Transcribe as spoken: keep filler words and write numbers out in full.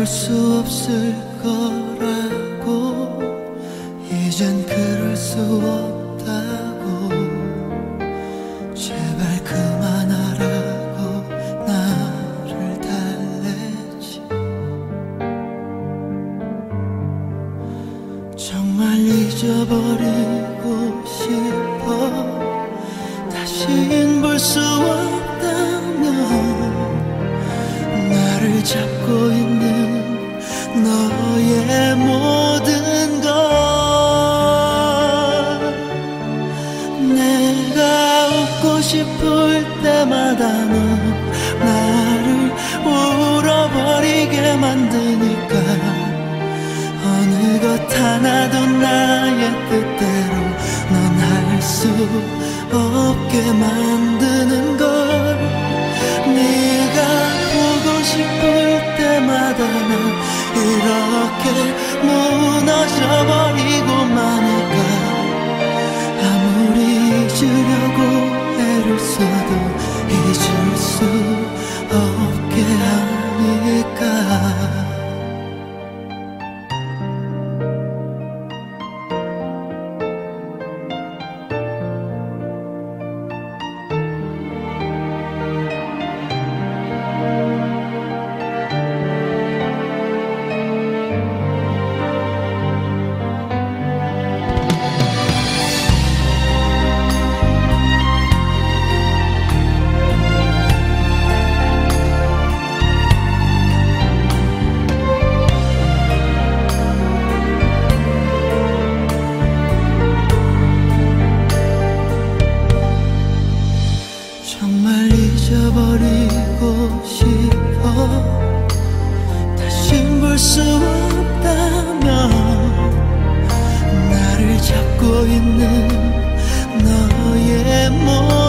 볼 수 없을 거라고, 이젠 그럴 수 없다고, 제발 그만하라고 나를 달래지. 정말 잊어버리고 싶어. 다신 볼 수 없다면 나를 잡고 있는 너의 모든 것, 내가 웃고 싶을 때마다 너 나를 울어버리게 만드니까, 어느 것 하나도 나의 뜻대로 넌 할 수 없게 만드는 걸. 네가 보고 싶을 때마다 난 이렇게 무너져버리고만 할까. 아무리 잊으려고 애를 써도 잊을 수 없게 하니까. 정말 잊어버리고 싶어. 다신 볼 수 없다면 나를 잡고 있는 너의 몸